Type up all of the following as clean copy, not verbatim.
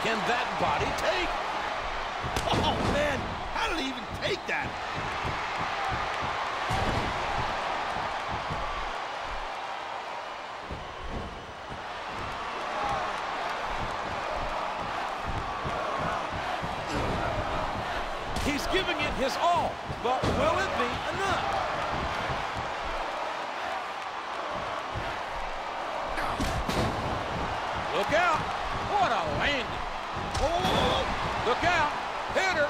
can that body take? Oh, man. How did he even take that? He's giving it his all, but will it be enough? Look out. What a landing. Oh, look out. Hitter.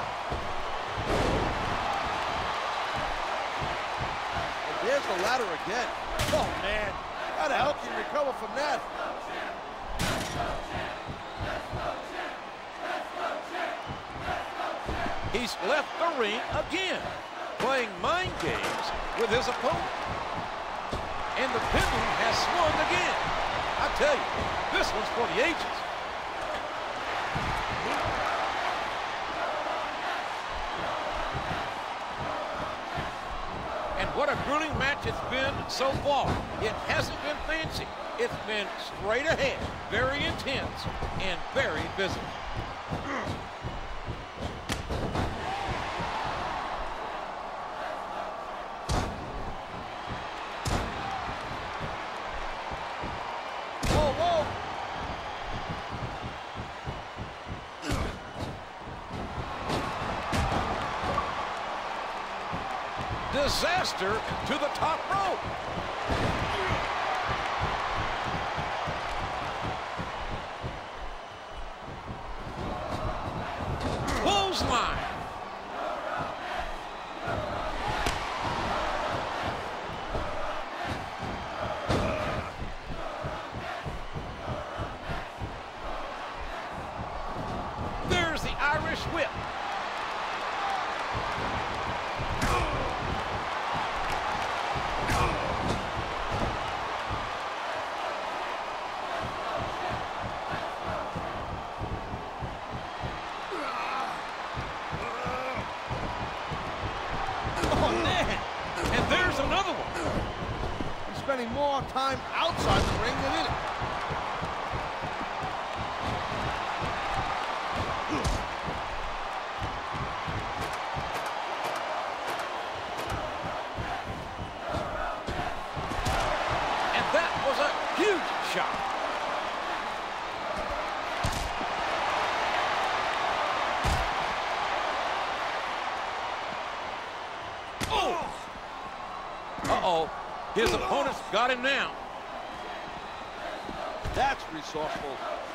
And there's the ladder again. Oh, man. How the hell can you recover from that? He's left the ring again, playing mind games with his opponent. And the pendulum has swung again. I tell you, this one's for the ages. And what a grueling match it's been so far. It hasn't been fancy. It's been straight ahead, very intense, and very physical. Disaster to the top rope. Clothesline. There's the Irish whip. Another one. He's spending more time outside the ring than in it. And that was a huge shot. Uh-oh, his opponent's got him now. That's resourceful.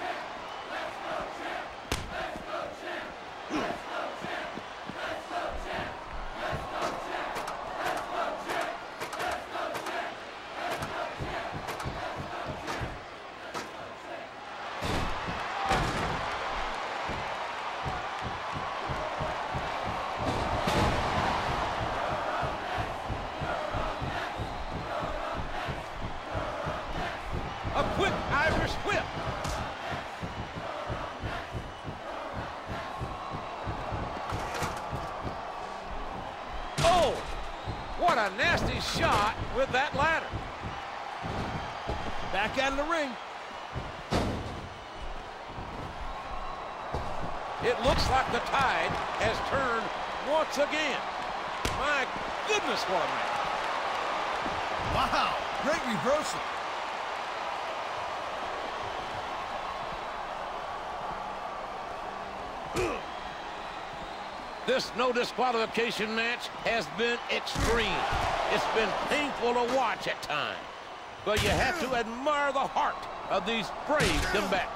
A quick Irish whip. Oh, what a nasty shot with that ladder. Back out of the ring. It looks like the tide has turned once again. My goodness, what a match. Wow, great reversal. This no disqualification match has been extreme. It's been painful to watch at times. But you have to admire the heart of these brave combatants.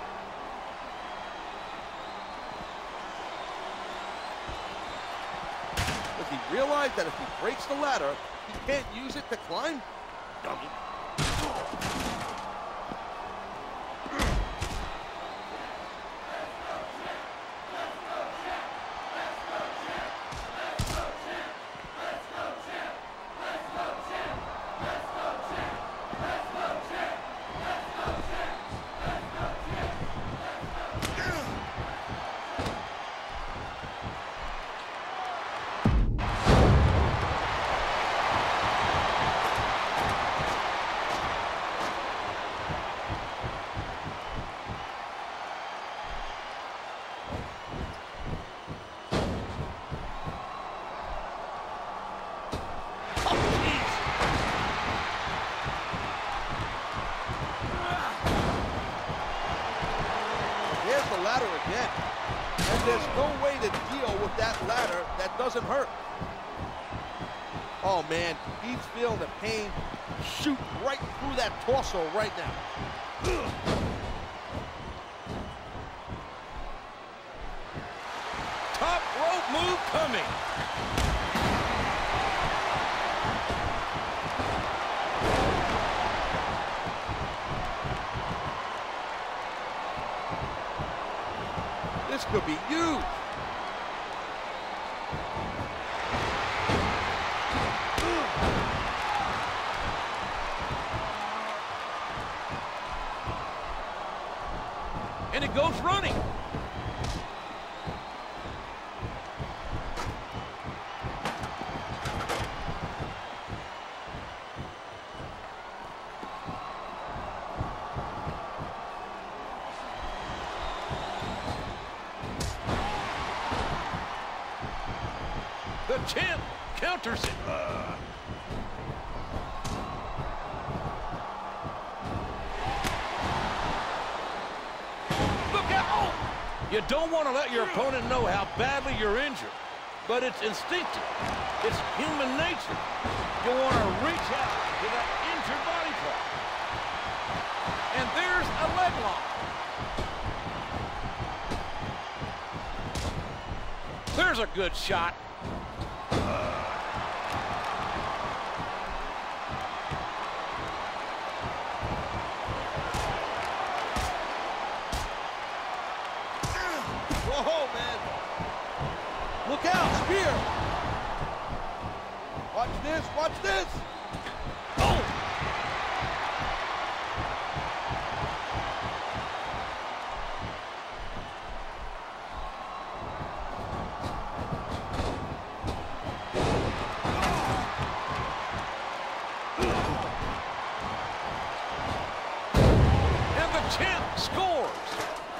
Does he realize that if he breaks the ladder, he can't use it to climb? Dummy. ladder again. And there's no way to deal with that ladder that doesn't hurt. Oh, man, he's feeling the pain shoot right through that torso right now. Top rope move coming. This could be huge. And it goes running. The champ counters it. Look out! Oh! You don't want to let your opponent know how badly you're injured, but it's instinctive. It's human nature. You want to reach out to that injured body part. And there's a leg lock. There's a good shot. Whoa, man. Look out, spear. Watch this, watch this. Oh! And the champ scores.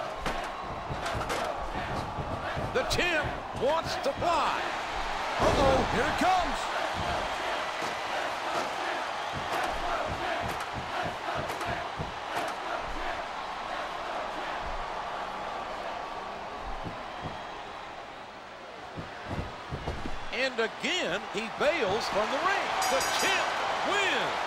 The champ wants to fly. Uh-oh, here it comes. And again, he bails from the ring. The champ wins.